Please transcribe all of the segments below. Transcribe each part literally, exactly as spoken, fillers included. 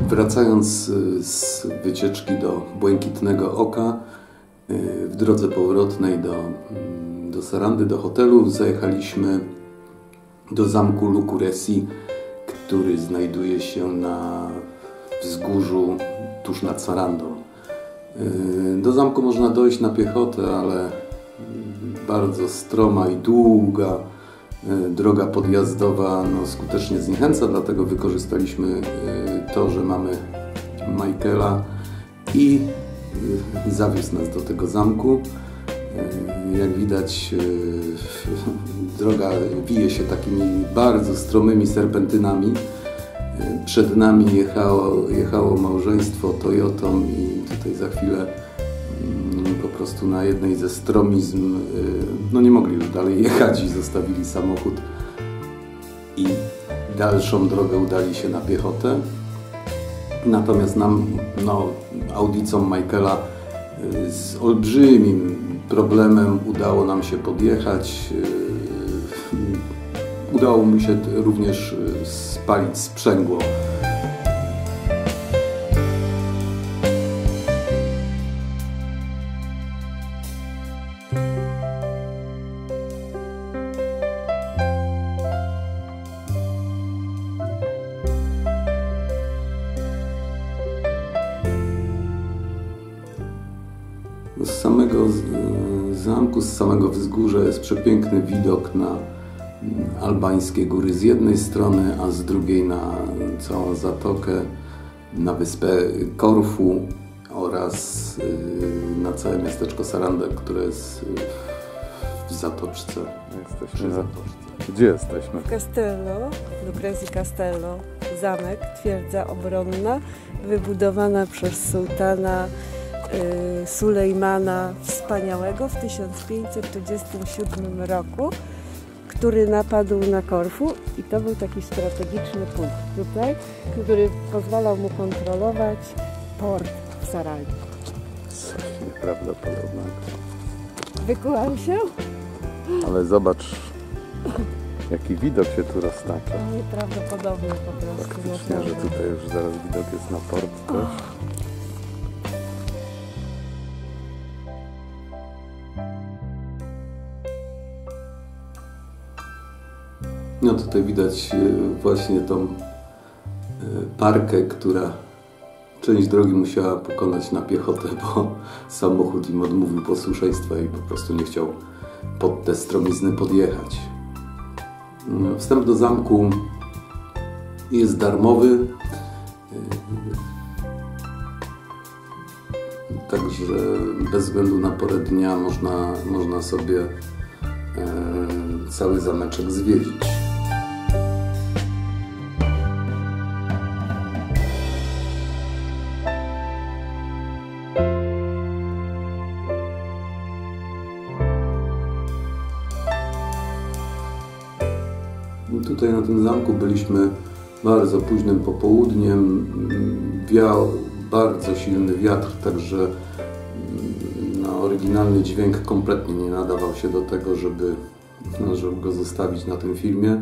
Wracając z wycieczki do Błękitnego Oka, w drodze powrotnej do, do Sarandy, do hotelu, zajechaliśmy do zamku Lukuresi, który znajduje się na wzgórzu tuż nad Sarandą. Do zamku można dojść na piechotę, ale bardzo stroma i długa droga podjazdowa no, skutecznie zniechęca, dlatego wykorzystaliśmy to, że mamy Michaela i zawiózł nas do tego zamku. Jak widać, droga wije się takimi bardzo stromymi serpentynami. Przed nami jechało, jechało małżeństwo Toyotą i tutaj za chwilę po prostu na jednej ze stromizm no nie mogli już dalej jechać i zostawili samochód i dalszą drogę udali się na piechotę. Natomiast nam, no, audicą Michaela z olbrzymim problemem udało nam się podjechać. Udało mi się również spalić sprzęgło. Z samego zamku, z samego wzgórza jest przepiękny widok na albańskie góry z jednej strony, a z drugiej na całą zatokę, na wyspę Korfu oraz na całe miasteczko Saranda, które jest w zatoczce. Jesteśmy na... Gdzie jesteśmy? W Castello, Lucrezi Castello, zamek, twierdza obronna, wybudowana przez sułtana y, Sulejmana Wspaniałego w tysiąc pięćset dwudziestym siódmym roku, który napadł na Korfu i to był taki strategiczny punkt tutaj, który pozwalał mu kontrolować port w Sarandzie. Coś nieprawdopodobnego. Wykułam się? Ale zobacz, jaki widok się tu roztacza. Nieprawdopodobny po prostu. Faktycznie, że tutaj już zaraz widok jest na port też. No tutaj widać właśnie tą parkę, która część drogi musiała pokonać na piechotę, bo samochód im odmówił posłuszeństwa i po prostu nie chciał pod te stromizny podjechać. Wstęp do zamku jest darmowy, także bez względu na porę dnia można, można sobie cały zameczek zwiedzić. Tutaj na tym zamku byliśmy bardzo późnym popołudniem. Wiał bardzo silny wiatr, także no, oryginalny dźwięk kompletnie nie nadawał się do tego, żeby, no, żeby go zostawić na tym filmie.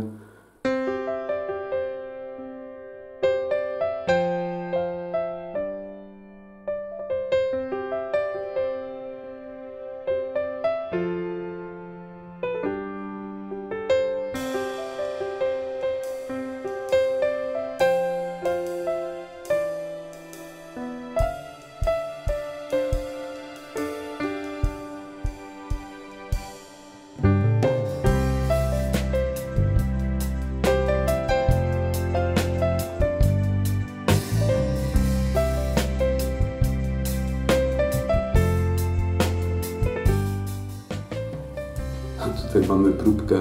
Tutaj mamy próbkę,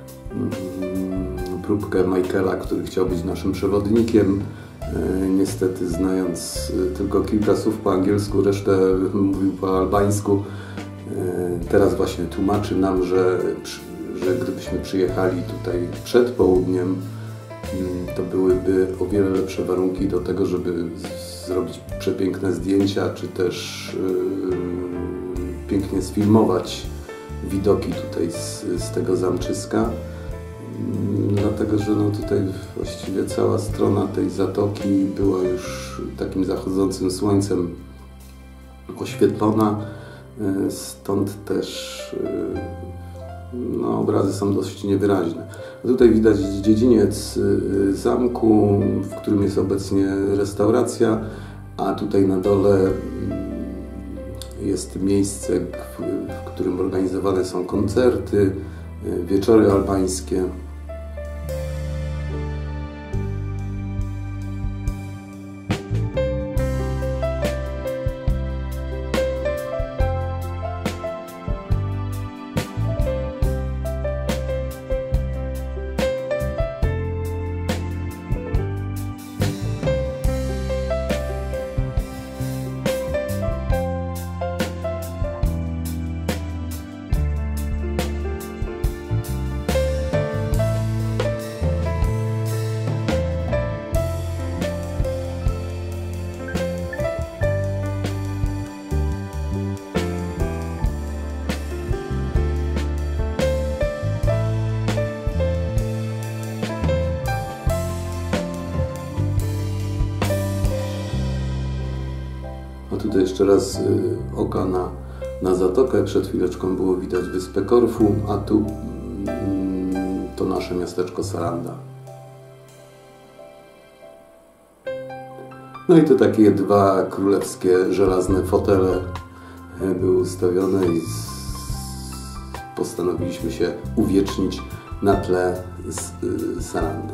próbkę Michaela, który chciał być naszym przewodnikiem. Niestety, znając tylko kilka słów po angielsku, resztę mówił po albańsku. Teraz właśnie tłumaczy nam, że, że gdybyśmy przyjechali tutaj przed południem, to byłyby o wiele lepsze warunki do tego, żeby zrobić przepiękne zdjęcia, czy też pięknie sfilmować widoki tutaj z, z tego zamczyska. dlatego że no tutaj właściwie cała strona tej zatoki była już takim zachodzącym słońcem oświetlona, stąd też no, obrazy są dość niewyraźne. A tutaj widać dziedziniec zamku, w którym jest obecnie restauracja, a tutaj na dole jest miejsce, w którym organizowane są koncerty, wieczory albańskie. Tutaj jeszcze raz y, oka na, na zatokę. Przed chwileczką było widać wyspę Korfu, a tu y, to nasze miasteczko Saranda. No i te takie dwa królewskie żelazne fotele y, były ustawione i z, postanowiliśmy się uwiecznić na tle z, y, Sarandy.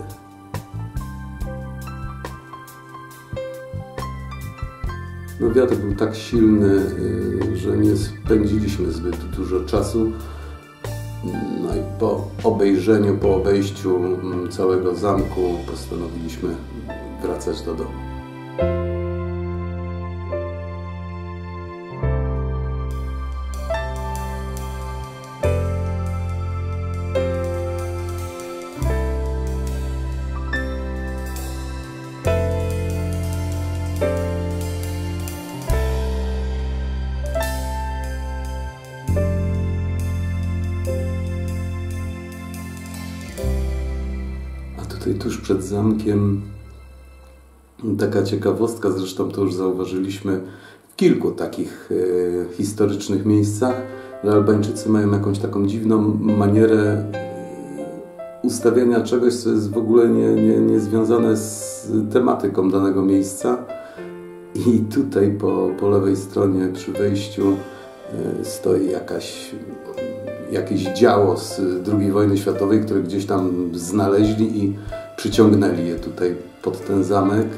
No, wiatr był tak silny, że nie spędziliśmy zbyt dużo czasu. No i po obejrzeniu, po obejściu całego zamku postanowiliśmy wracać do domu. Tutaj tuż przed zamkiem taka ciekawostka, zresztą to już zauważyliśmy w kilku takich e, historycznych miejscach, że Albańczycy mają jakąś taką dziwną manierę ustawiania czegoś, co jest w ogóle nie, nie, nie związane z tematyką danego miejsca. I tutaj po, po lewej stronie przy wejściu e, stoi jakaś jakieś działo z drugiej wojny światowej, które gdzieś tam znaleźli i przyciągnęli je tutaj pod ten zamek.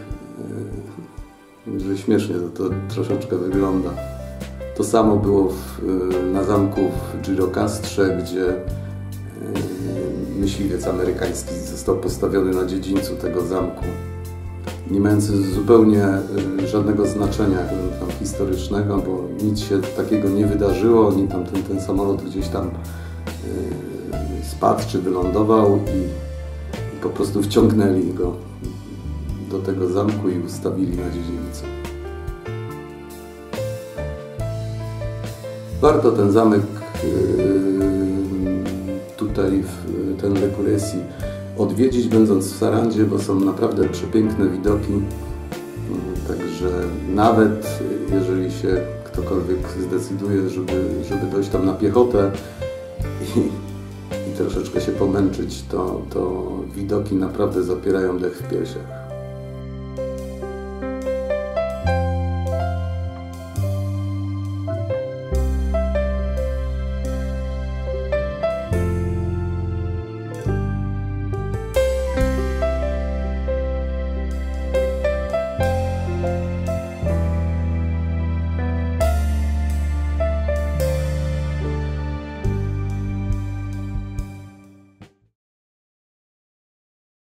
Że śmiesznie to, to troszeczkę wygląda. To samo było w, na zamku w Gjirokastrze, gdzie myśliwiec amerykański został postawiony na dziedzińcu tego zamku, nie mający zupełnie żadnego znaczenia tam historycznego, bo nic się takiego nie wydarzyło, oni tam ten, ten samolot gdzieś tam yy, spadł czy wylądował i, i po prostu wciągnęli go do tego zamku i ustawili na dziedzińcu. Warto ten zamek yy, tutaj w ten Le Courecy odwiedzić, będąc w Sarandzie, bo są naprawdę przepiękne widoki. Także nawet jeżeli się ktokolwiek zdecyduje, żeby, żeby dojść tam na piechotę i, i troszeczkę się pomęczyć, to, to widoki naprawdę zapierają dech w piersiach.